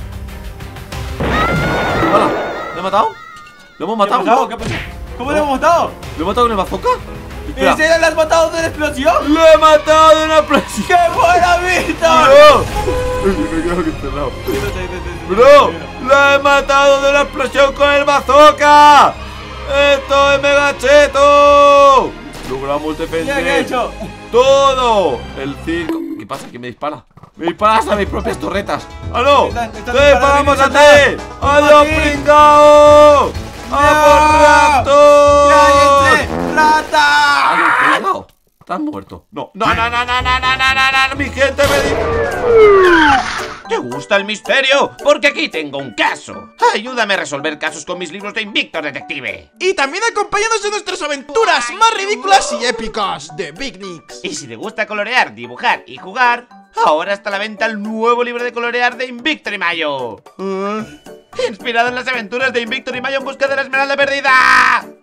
S1: ¡Hola! ¿Lo he matado? ¿Lo hemos
S2: ¿Qué ha
S1: matado?
S2: pasado? ¿Qué ha pasado? ¿Cómo lo hemos matado?
S1: ¿Lo he matado con el bazooka? Espera.
S2: ¿En serio le has matado de una explosión?
S1: ¡Lo he matado de una presión!
S2: ¡Qué buena, Víctor!
S1: ¡Bro! Me quedo aquí encerrado. ¡Bro! ¡Lo he matado de una explosión con el bazooka! ¡Esto es mega cheto! Logramos
S2: ¿Qué
S1: defender
S2: has hecho?
S1: todo el circo. ¿Qué pasa? ¿Que me dispara? ¡Me disparas a mis propias torretas! ¡Ah, no!
S2: Me están- me están
S1: ¡Te
S2: disparando
S1: disparamos a
S2: a mí,
S1: ti!
S2: ¡Toma
S1: ¡Adiós,
S2: aquí!
S1: pringao! ¡A por Raptor!
S2: ¡Cállense! ¡Rata!
S1: ¿Has pringao? ¿Estás muerto? No. No, no, no, no, no, no, no, no, no, mi gente me di...
S5: ¿Te gusta el misterio? Porque aquí tengo un caso. Ayúdame a resolver casos con mis libros de Invictor Detective.
S6: Y también acompáñanos en nuestras aventuras más ridículas y épicas de Big Nicks.
S5: Y si te gusta colorear, dibujar y jugar, ahora está a la venta el nuevo libro de colorear de Invictor y Mayo. Inspirado en las aventuras de Invictor y Mayo en busca de la Esmeralda Perdida.